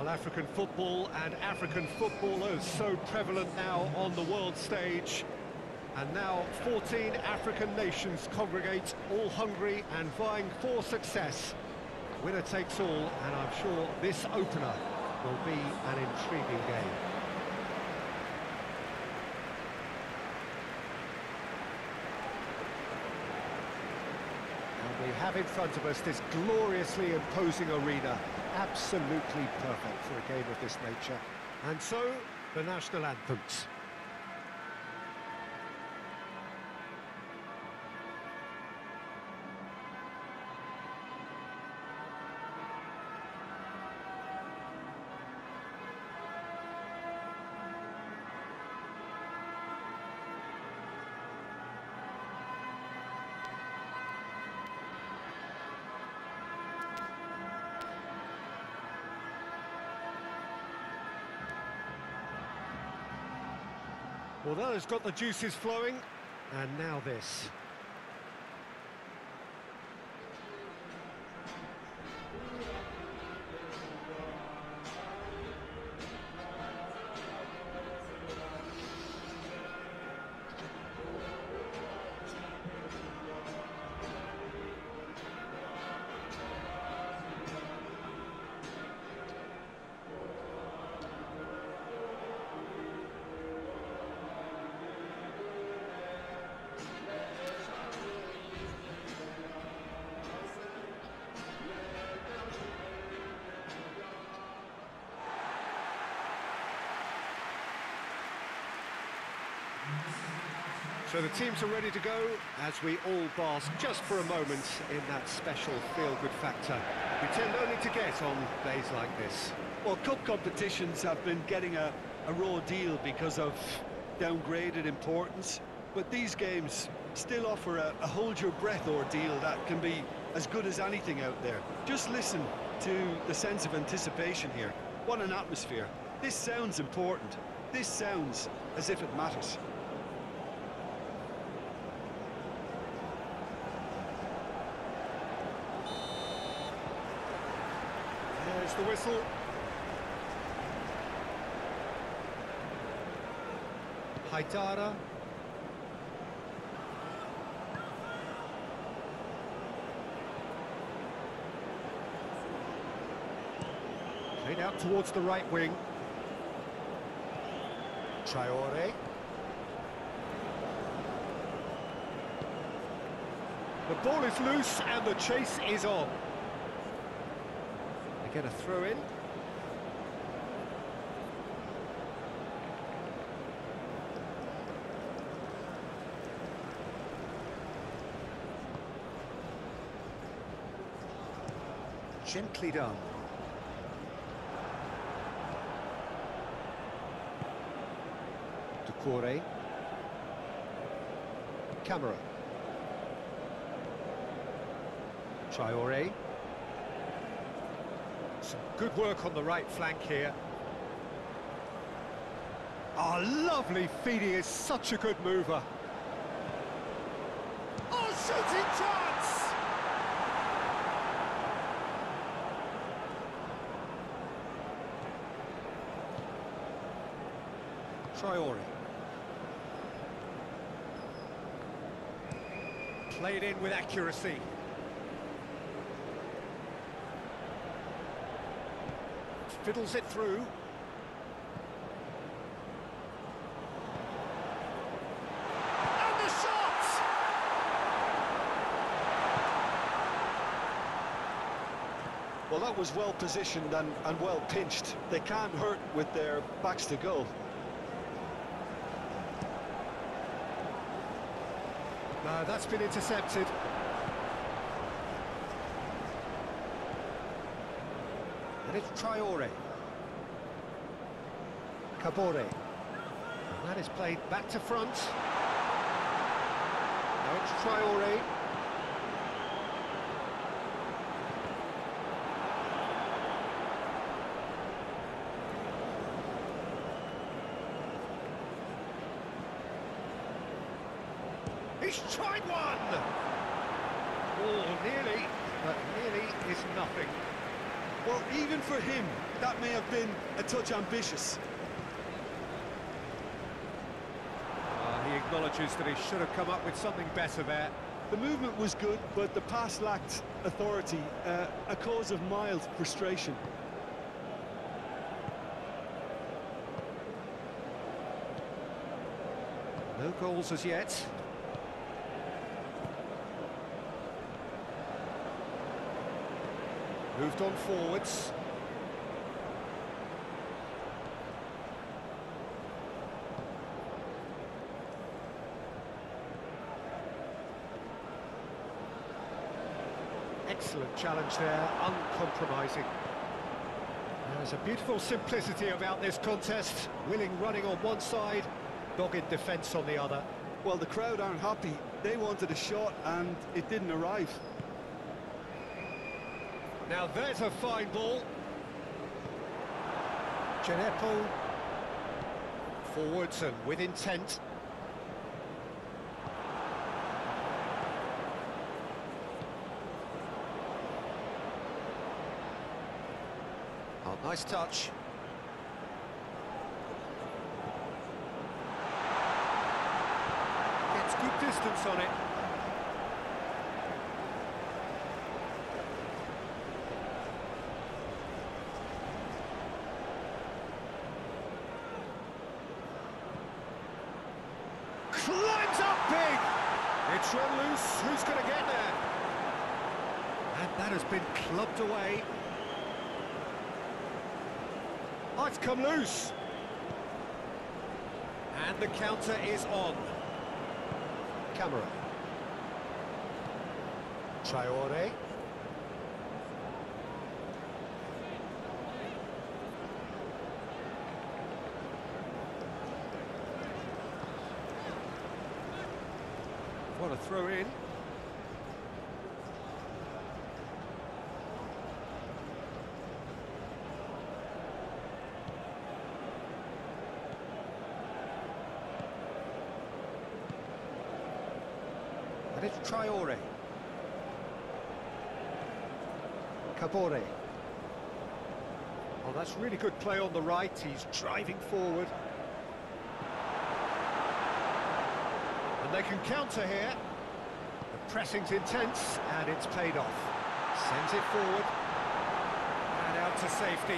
Well, African football and African footballers so prevalent now on the world stage. And now 14 African nations congregate, all hungry and vying for success. Winner takes all, and I'm sure this opener will be an intriguing game. And we have in front of us this gloriously imposing arena, absolutely perfect for a game of this nature. And so, the national anthems. Well, that has got the juices flowing, and now this. So the teams are ready to go as we all bask just for a moment in that special feel-good factor we tend only to get on days like this. Well, cup competitions have been getting a raw deal because of downgraded importance, but these games still offer a hold-your-breath ordeal that can be as good as anything out there. Just listen to the sense of anticipation here. What an atmosphere. This sounds important. This sounds as if it matters. There's the whistle. Haidara. Played out towards the right wing. Traore. The ball is loose and the chase is on. They get a throw in. Gently done. Doucouré. Camara. Traore. Some good work on the right flank here. Oh, lovely feed, he is such a good mover. Oh, shooting chance! Traore. Played in with accuracy. Fiddles it through. And the shot! Well, that was well positioned and well pinched. They can't hurt with their backs to goal. No, that's been intercepted. And it's Traore. Kabore. And that is played back to front. Now it's Traore. He's tried one! Oh, nearly, but nearly is nothing. Well, even for him, that may have been a touch ambitious. He acknowledges that he should have come up with something better there. The movement was good, but the pass lacked authority, a cause of mild frustration. No goals as yet. Moved on forwards. Excellent challenge there, uncompromising. There's a beautiful simplicity about this contest. Willing running on one side, dogged defence on the other. Well, the crowd aren't happy. They wanted a shot and it didn't arrive. Now there's a fine ball. Djenepo. Forwards and with intent. Oh, nice touch. Gets good distance on it. Climbs up big! It's run loose, who's going to get there? And that has been clubbed away. Oh, it's come loose. And the counter is on. Camera. Traore. What a throw in. And it's Traore. Kabore. Oh, that's really good play on the right. He's driving forward. And they can counter here. The pressing's intense, and it's paid off. Sends it forward. And out to safety.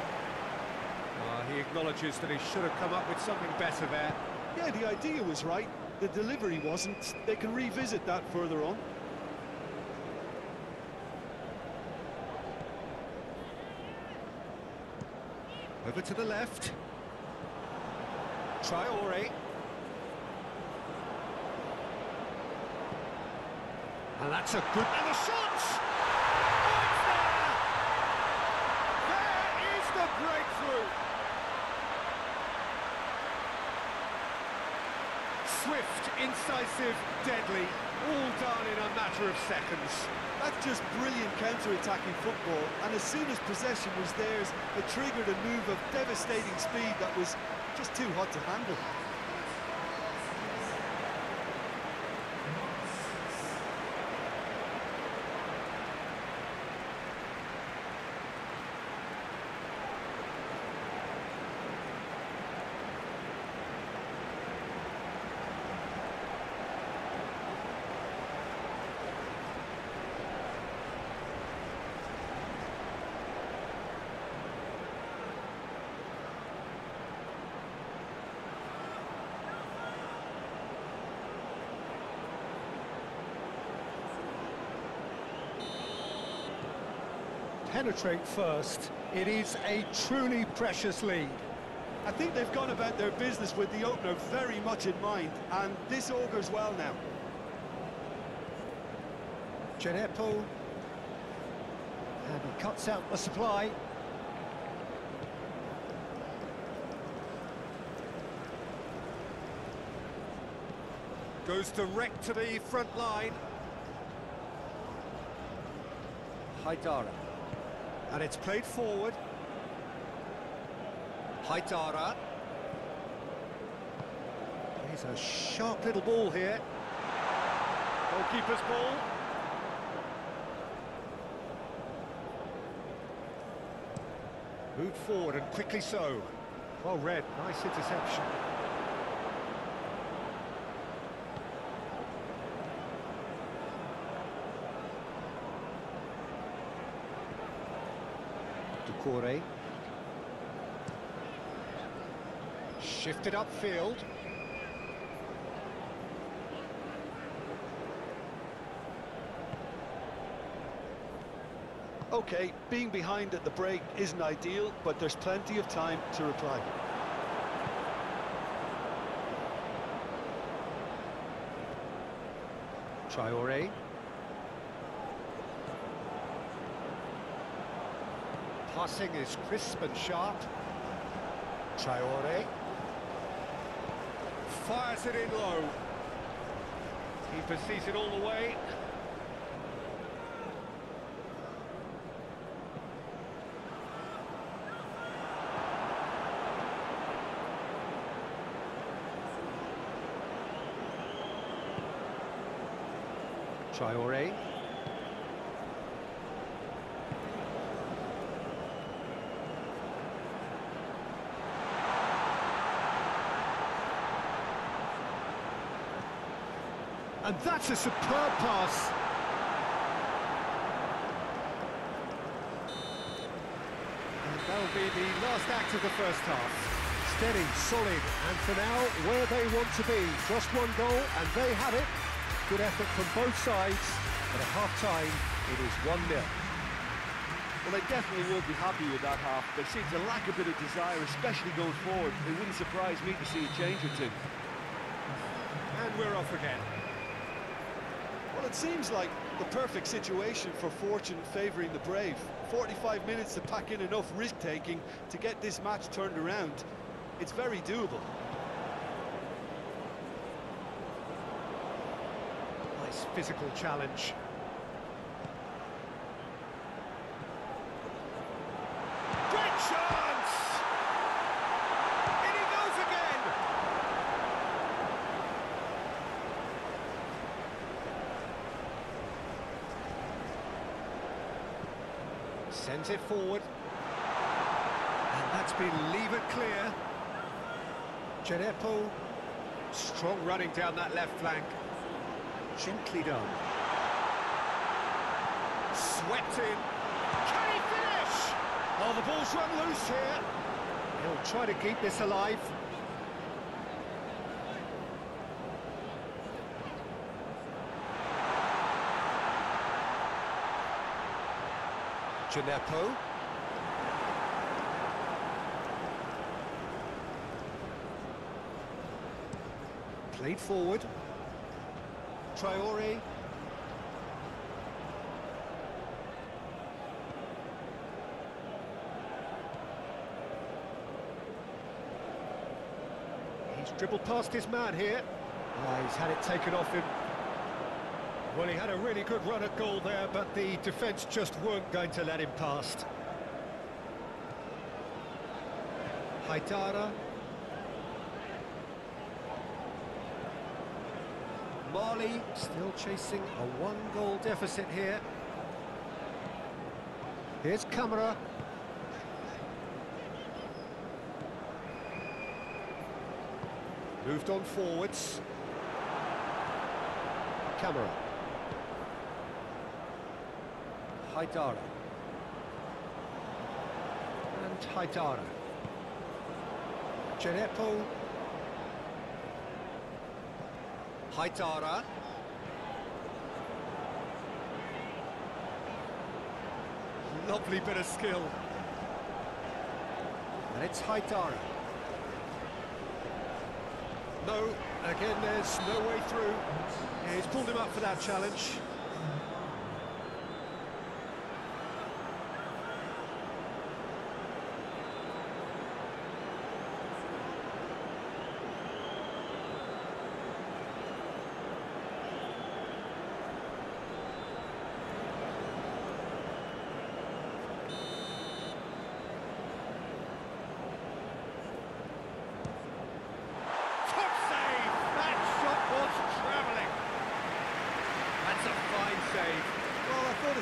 He acknowledges that he should have come up with something better there. Yeah, the idea was right. The delivery wasn't. They can revisit that further on. Over to the left. Traore. And that's a good... And the shot! Oh, it's there! There is the breakthrough! Swift, incisive, deadly, all done in a matter of seconds. That's just brilliant counter-attacking football, and as soon as possession was theirs, it triggered a move of devastating speed that was just too hot to handle. Penetrate first. It is a truly precious lead. I think they've gone about their business with the opener very much in mind, and this augurs well now. Djenepo. And he cuts out the supply. Goes direct to the front line. Haidara. And it's played forward. Haidara. He's a sharp little ball here. Goalkeeper's ball. Moved forward and quickly so. Well read, nice interception. Doucouré. Shifted upfield. Okay, being behind at the break isn't ideal, but there's plenty of time to reply. Traoré. Passing is crisp and sharp. Traoré. Fires it in low. Keeper sees it all the way. Traoré. And that's a superb pass. And that'll be the last act of the first half. Steady, solid, and for now, where they want to be. Just one goal, and they have it. Good effort from both sides, but at half-time, it is 1-0. Well, they definitely won't be happy with that half. They seem to lack a bit of desire, especially going forward. It wouldn't surprise me to see a change or two. And we're off again. Well, it seems like the perfect situation for fortune favouring the brave. 45 minutes to pack in enough risk-taking to get this match turned around. It's very doable. Nice physical challenge. Great chance! In he goes again! Sends it forward. And that's been levered clear. Djenepo, strong running down that left flank. Gently done. Swept in. Can he finish? Oh, the ball's run loose here. He'll try to keep this alive. Djenepo. Played forward. Traoré. He's dribbled past his man here. Oh, he's had it taken off him. Well, he had a really good run at goal there, but the defence just weren't going to let him past. Haidara. Mali still chasing a one-goal deficit here. Here's Camara. Moved on forwards. Camara. Haidara. And Haidara. Djenepo. Haidara. Lovely bit of skill. And it's Haidara. No, again, there's no way through. Yeah, he's pulled him up for that challenge.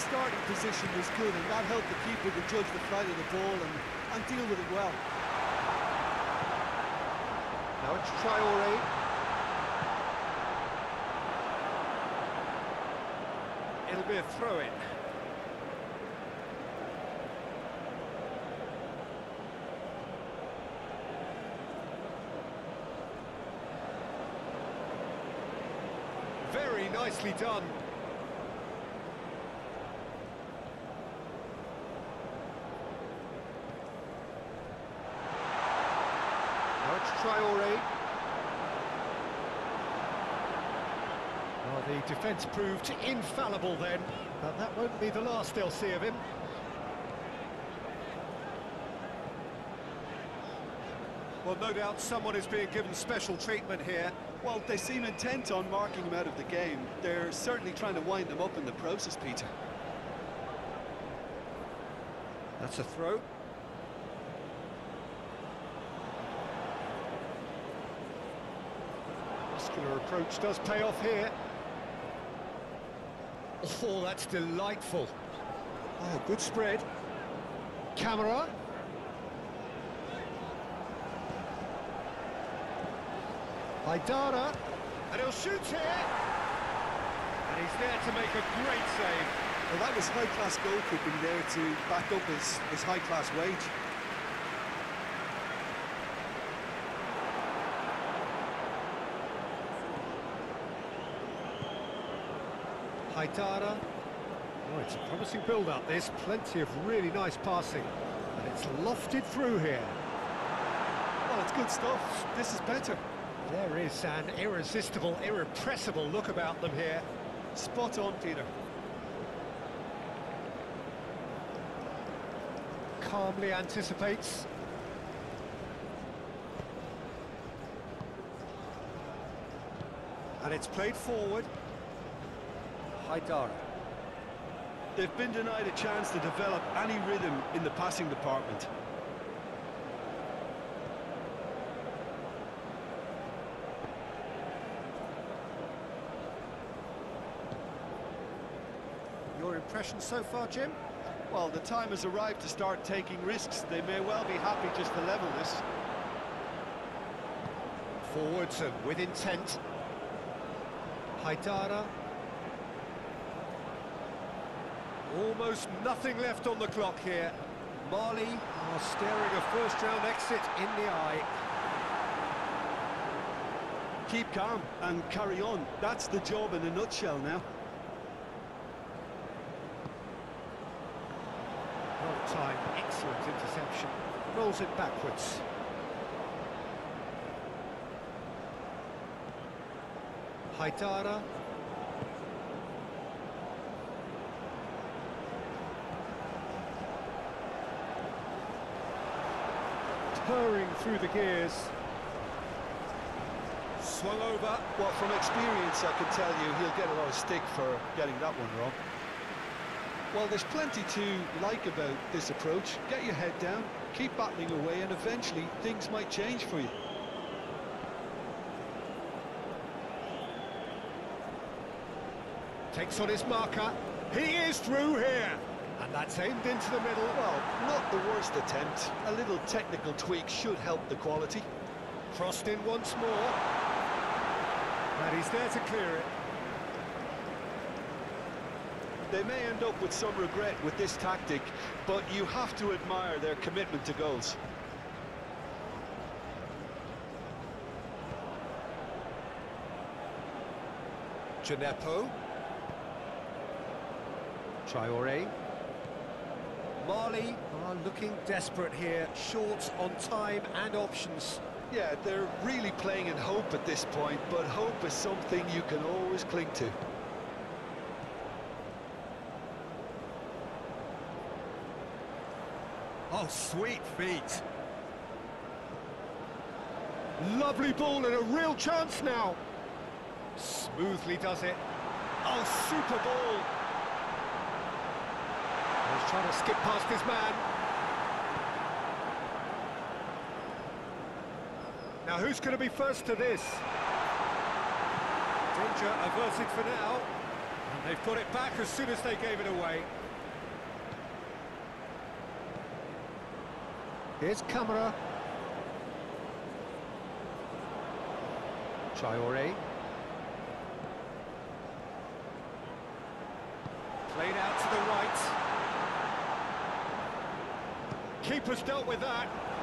starting position was good, and that helped the keeper to judge the flight of the ball and deal with it well. Now it's Traoré. It'll be a throw-in. Very nicely done. Now it's Traoré. Well, the defence proved infallible then, but that won't be the last they'll see of him. Well, no doubt someone is being given special treatment here. Well, they seem intent on marking him out of the game. They're certainly trying to wind him up in the process, Peter. That's a throw. Muscular approach does pay off here. Oh, that's delightful. Oh, good spread. Camera. Haidara, and he'll shoot here, and he's there to make a great save. Well, that was high-class goalkeeping there to back up his high-class wage. Haidara. Oh, it's a promising build-up, this. Plenty of really nice passing, and it's lofted through here. Well, it's good stuff. This is better. There is an irresistible, irrepressible look about them here. Spot on, Peter. Calmly anticipates. And it's played forward. Haidara. They've been denied a chance to develop any rhythm in the passing department. Your impression so far, Jim? Well, the time has arrived to start taking risks. They may well be happy just to level this. Forwards and with intent. Haidara. Almost nothing left on the clock here. Mali are staring a first-round exit in the eye. Keep calm and carry on. That's the job in a nutshell now. Well timed, excellent interception. Rolls it backwards. Haidara. Purring through the gears. Swung over. Well, from experience, I can tell you he'll get a lot of stick for getting that one wrong. Well, there's plenty to like about this approach. Get your head down, keep battling away, and eventually things might change for you. Takes on his marker. He is through here. And that's aimed into the middle. Well, not the worst attempt. A little technical tweak should help the quality. Crossed in once more. And he's there to clear it. They may end up with some regret with this tactic, but you have to admire their commitment to goals. Djenepo. Traoré. Mali are looking desperate here, short on time and options. Yeah, they're really playing in hope at this point, but hope is something you can always cling to. Oh, sweet feet. Lovely ball and a real chance now. Smoothly does it. Oh, super ball. He's trying to skip past his man. Now, who's going to be first to this? Danger averted for now. And They've put it back as soon as they gave it away. Here's Camara. Traoré. Played out to the right. Keeper's dealt with that.